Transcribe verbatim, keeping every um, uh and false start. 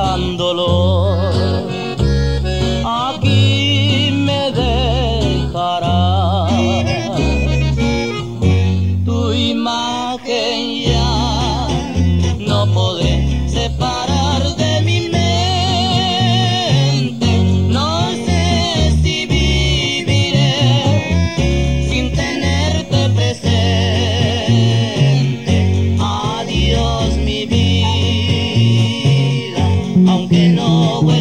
gran dolor. Aquí me dejarás, tu imagen ya no podré separar de mi mente. No sé si viviré sin tenerte presente. Adiós mi vida, aunque no vuelva.